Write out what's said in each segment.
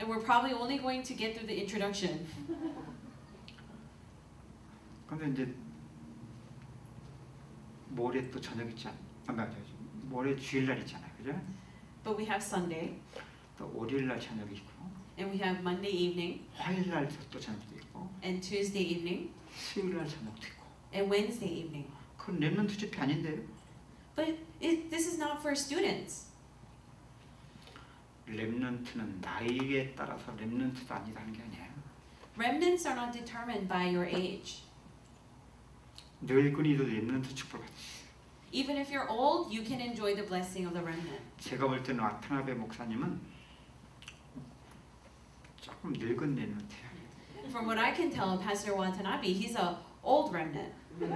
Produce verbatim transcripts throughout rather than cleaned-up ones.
we're probably only going to get through the introduction. 근데 이제 모레 또 저녁 있지 않? 아, 맞아요. 모레 주일날 있잖아요, 그죠? But we have Sunday, 또 월요일날 저녁이 있고, and we have Monday evening, 화요일날 또 저녁도 있고, and Tuesday evening, 수요일날 저녁도 있고. and Wednesday evening. 그건 렘넌트 집회 아닌데요? But it, this is not for students. 렘넌트는 나이에 따라서 렘넌트도 아니라는 게 아니에요. Remnants are not determined by your age. 늙은이도 렘넌트 축복을 받으세요. Even if you're old, you can enjoy the blessing of the remnant. 제가 볼 때는 와타나베 목사님은 조금 늙은 렘넌트예요. From what I can tell, Pastor Watanabe, he's a old remnant.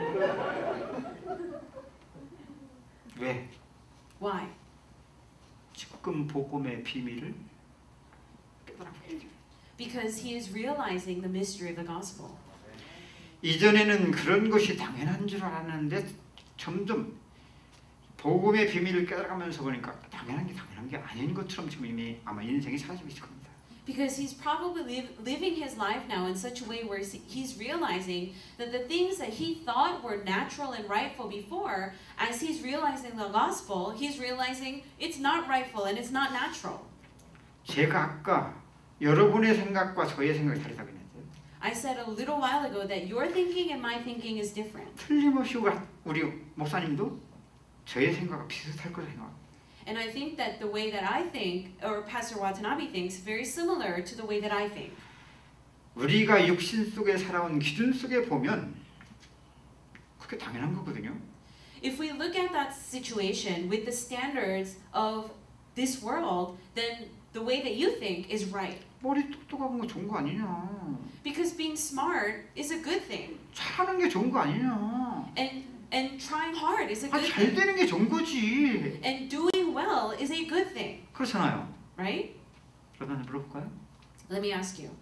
왜? Why? 지금 복음의 비밀을 깨달아야 돼요. Because he is realizing the mystery of the gospel. 이전에는 그런 것이 당연한 줄 알았는데 점점 복음의 비밀을 깨달아가면서 보니까 당연한 게 당연한 게 아닌 것처럼 지금 이미 아마 인생이 사라지고 있을 겁니다. Because he's probably live, living his life now in such a way where he's realizing that the things that he thought were natural and rightful before, as he's realizing the gospel, he's realizing it's not rightful and it's not natural. 제가 아까 여러분의 생각과 저의 생각이 다르다고 했는데 I said a little while ago that your thinking and my thinking is different. 틀림없이 우리 목사님도 저의 생각과 비슷할 거라 생각합니다. And I think that the way that I think, or Pastor Watanabe thinks, very similar to the way that I think. 우리가 육신 속에 살아온 기준 속에 보면 그게 당연한 거거든요. If we look at that situation with the standards of this world, then the way that you think is right. 머리 똑똑한 거 좋은 거 아니냐. Because being smart is a good thing. 잘하는 게 좋은 거 아니냐. And and trying hard is a 아, good 잘 thing. 되는 게 좋은 거지. And doing well is a good thing. 그렇잖아요. Right? 그러면 물어볼까요? Let me ask you.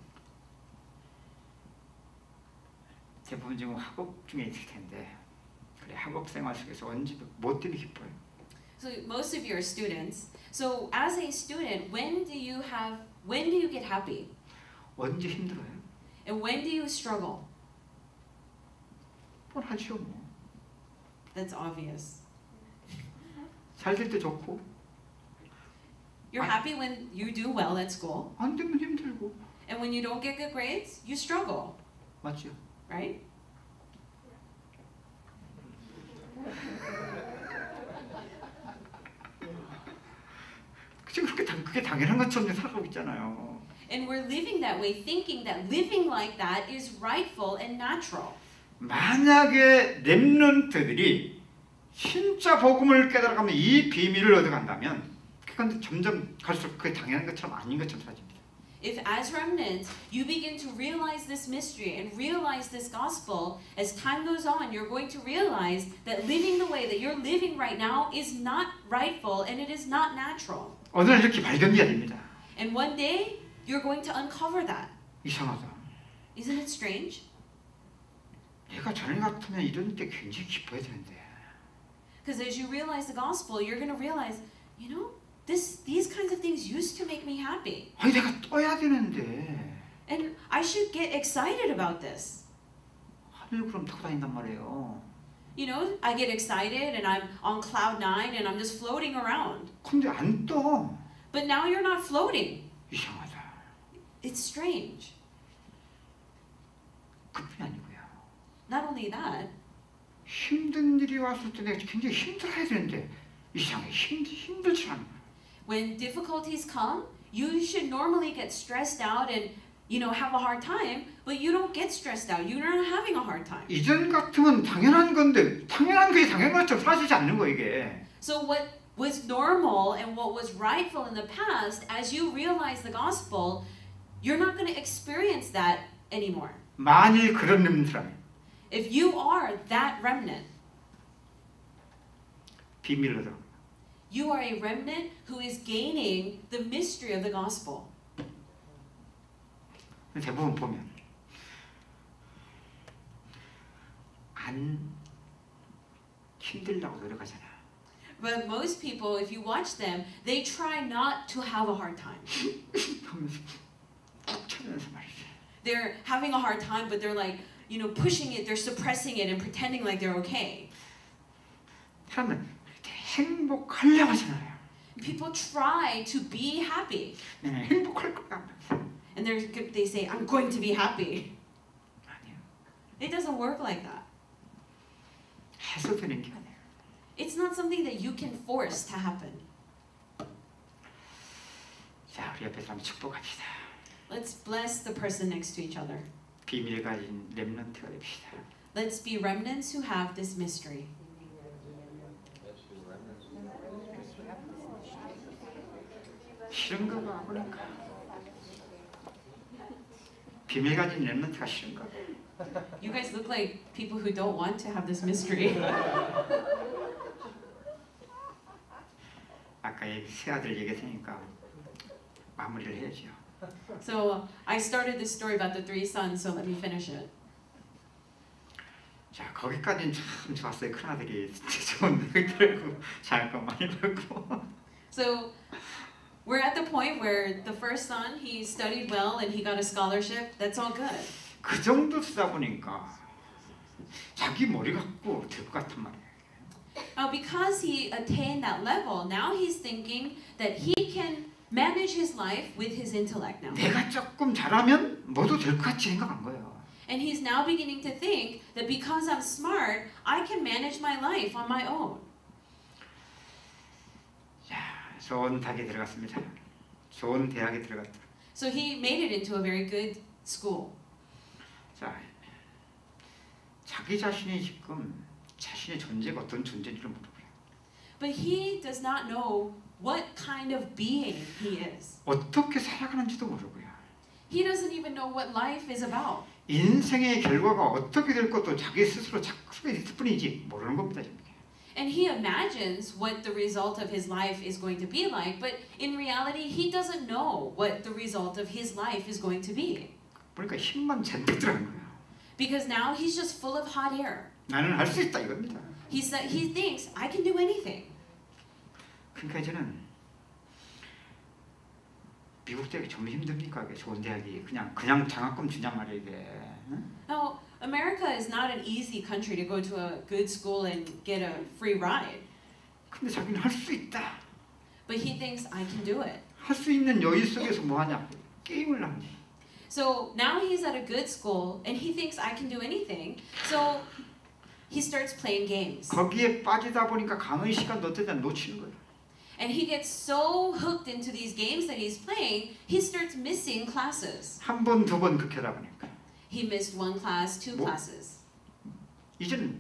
대부분 지금 학업 중에 있을 텐데 그래 학업 생활 속에서 언제 뭐 때문에 기뻐요? So most of you are students. So as a student, when do you have when do you get happy? 언제 힘들어요? And when do you struggle? 뻔하죠 뭐. That's obvious. 잘 될 때 좋고 You're happy when you do well at school. 안 되면 힘들고. And when you don't get good grades, you struggle. 맞죠? Right? 지금 그렇게 당, 그게 당연한 것처럼 살아가고 있잖아요. And we're living that way, thinking that living like that is rightful and natural. 만약에 렘넌트들이 진짜 복음을 깨달아가면 이 비밀을 얻어간다면 그건 점점 갈수록 그게 당연한 것처럼 아닌 것처럼 사라집니다. If as remnants you begin to realize this mystery and realize this gospel, as time goes on, you're going to realize that living the way that you're living right now is not rightful and it is not natural. 어느 날 이렇게 발견돼야 됩니다. And one day you're going to uncover that. 이상하다. Isn't it strange? 내가 전에 같으면 이런 때 굉장히 기뻐해야 되는데. Because as you realize the gospel, you're going to realize, you know, this these kinds of things used to make me happy. 아니 내가 떠야 되는데. And I should get excited about this. 하늘 그럼 타고 다닌단 말이에요. You know, I get excited and I'm on cloud nine and I'm just floating around. 근데 안 떠. But now you're not floating. 이상하다. It's strange. 그뿐이 아니고요. Not only that, 힘든 일이 왔을 때 내가 굉장히 힘들어야 되는데 이상해. 힘, 힘들지 않아. when difficulties come, you should normally get stressed out and, you know, have a hard time, but you don't get stressed out. You're not having a hard time. 이전 같으면 당연한 건데 당연한 게 당연한 것처럼 사라지지 않는 거 이게. So what was normal and what was rightful in the past, as you realize the gospel, you're not going to experience that anymore. 만일 그런 렘넌트라면 If you are that remnant, 비밀을 얻어. you are a remnant who is gaining the mystery of the gospel. 대부분 보면 안 힘들다고 노력하잖아. But most people, if you watch them, they try not to have a hard time. 하면서 they're having a hard time, but they're like, you know, pushing it, they're suppressing it and pretending like they're okay. 사람은 행복하려고 하잖아요. People try to be happy. 나는 행복할 거야. And they're, they say, I'm going to be happy. 아니요. It doesn't work like that. 해서 되는 게 아니에요. It's not something that you can force to happen. 자, 우리 옆에 사람 축복합시다. Let's bless the person next to each other. 비밀을 가진 렘넌트가 됩시다. Let's be remnants who have this mystery. 싫은가 봐 보니까. 비밀 가진 렘넌트가 싫은가 봐. You guys look like people who don't want to have this mystery. 아까 새 아들 얘기했으니까 마무리를 해야죠. So I started this story about the three sons, so let me finish it. 자, 거기까지는 참 좋았어요. 큰 아들이 좋은 노래 들고 잘 거 많이 벌고. So we're at the point where the first son, he studied well and he got a scholarship. That's all good. 그 정도 쓰다 보니까 자기 머리 갖고 될 것 같은 말이에요. Now, because he attained that level, now he's thinking that he can manage his life with his intellect now. 내가 조금 잘하면 뭐도 될 것 같이 생각한 거예요. And he's now beginning to think that because I'm smart, I can manage my life on my own. 자, 좋은 대학에 들어갔습니다. 좋은 대학에 들어갔다. So he made it into a very good school. 자, 자기 자신이 지금 자신의 존재가 어떤 존재인지를 모르고요. But he does not know what kind of being he is. 어떻게 살아가는지도 모르고요. He doesn't even know what life is about. 인생의 결과가 어떻게 될 것도 자기 스스로 착각에 있을 뿐이지 모르는 겁니다. 지금. And he imagines what the result of his life is going to be like, but in reality, he doesn't know what the result of his life is going to be. 그러니까 힘만 잔뜩 들어간 거예요. Because now he's just full of hot air. 나는 할 수 있다 이겁니다. He said he thinks I can do anything. 그러니까 이제는 미국 대학이 좀 힘듭니까? 이게 좋은 대학이 그냥 그냥 장학금 주냐 말이야 이게. 응? Now, America is not an easy country to go to a good school and get a free ride. 근데 자기는 할 수 있다. But he thinks I can do it. 할 수 있는 여유 속에서 뭐 하냐? 게임을 하니. So now he's at a good school and he thinks I can do anything. So he starts playing games. 거기에 빠지다 보니까 강의 시간도 어쩌다 놓치는 거예요. And he gets so hooked into these games that he's playing, he starts missing classes. 한 번, 두 번 그렇게 하다 보니까. He missed one class, two 뭐? classes. 이제는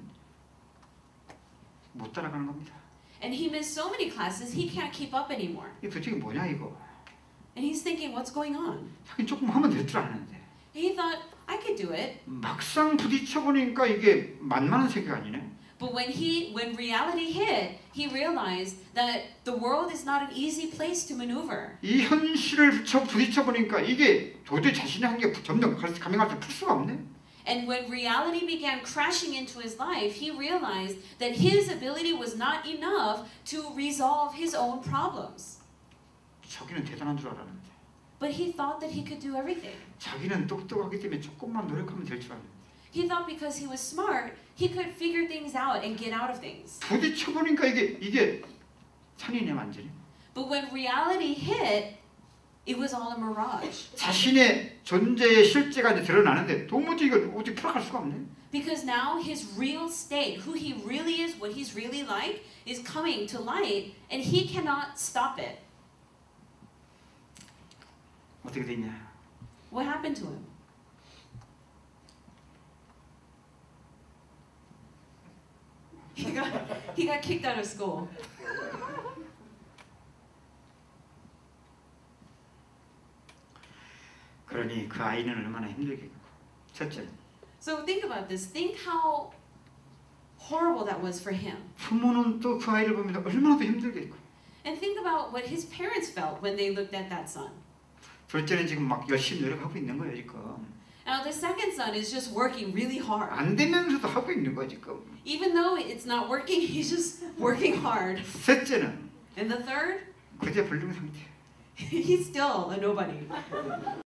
못 따라가는 겁니다. And he missed so many classes, he can't keep up anymore. 이게 도대체 뭐냐 이거. And he's thinking, what's going on? 자기 조금 하면 될 줄 아는데. He thought, I could do it. 막상 부딪혀 보니까 이게 만만한 세계가 아니네. But when he, when reality hit, he realized that the world is not an easy place to maneuver. 이 현실을 부딪혀 보니까 이게 도저히 자신의 한계 점점 가면갈수록 풀 수가 없네. And when reality began crashing into his life, he realized that his ability was not enough to resolve his own problems. 자기는 대단한 줄 알았는데. But he thought that he could do everything. 자기는 똑똑하기 때문에 조금만 노력하면 될 줄 알았는데. He thought because he was smart, he could figure things out and get out of things. 부딪혀 보니까 이게 이게 산이네 완전히. But when reality hit, it was all a mirage. 자신의 존재의 실제가 이제 드러나는데 도무지 이걸 어떻게 풀어갈 수가 없네. Because now his real state, who he really is, what he's really like, is coming to light, and he cannot stop it. 어떻게 됐냐? What happened to him? He got, he got kicked out of school. 그러니 그 아이는 얼마나 힘들겠고. 첫째, So think about this. Think how horrible that was for him. 부모는 또 그 아이를 보면 얼마나 더 힘들겠고. And think about what his parents felt when they looked at that son. 둘째는 지금 막 열심히 노력하고 있는 거예요 지금. Now the second son is just working really hard. 안 되면서도 하고 있는 거야 지금. Even though it's not working, he's just working hard. 셋째는 And the third, 그저 불능 상태. he's still a nobody.